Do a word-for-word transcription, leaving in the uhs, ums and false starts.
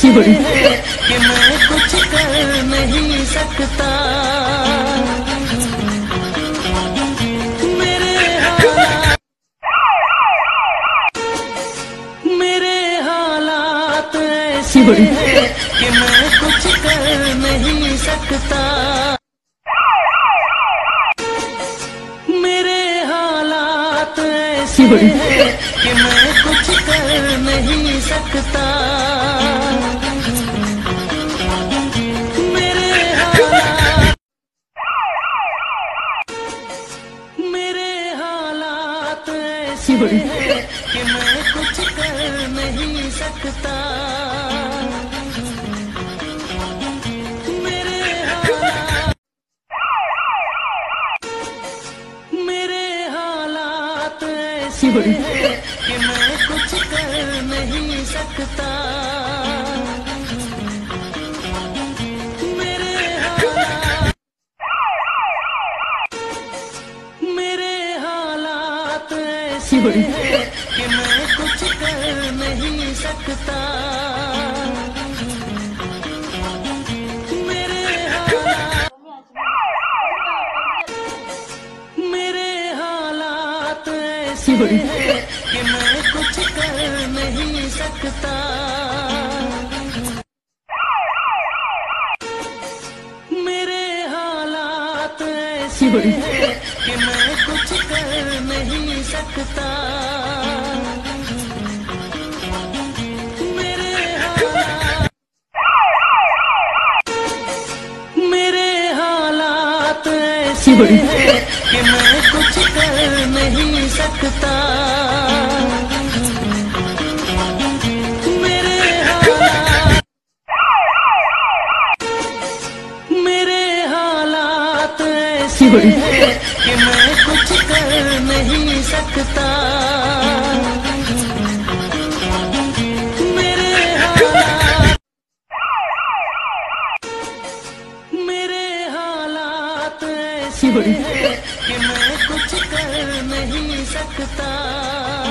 ऐसे हैं कि मैं कुछ कर नहीं सकता। मेरे हालात मेरे हालात ऐसे हैं कि मैं कुछ कर नहीं सकता। मेरे हालात ऐसे हैं कि मैं कुछ कर नहीं सकता। मेरे हालात मेरे हालात ऐसे हैं कि मैं कुछ कर नहीं सकता। मेरे हालात मेरे हालात ऐसे हैं कि मैं कुछ कर नहीं सकता। मेरे हालात मेरे हालात ऐसे हैं कि मैं कुछ कर नहीं सकता। मेरे हालात मेरे हालात ऐसे हैं कि मैं कुछ कर नहीं सकता। मेरे हालात ऐसे हैं कि मैं कुछ कर नहीं सकता। मेरे हालात मेरे हालात ऐसे हैं कि मैं कुछ कर नहीं सकता। मेरे हालात मेरे हालात ऐसे हैं कि मैं कुछ कर नहीं सकता। मेरे हालात मेरे हालात ऐसे हैं कि मैं कुछ कर नहीं सकता।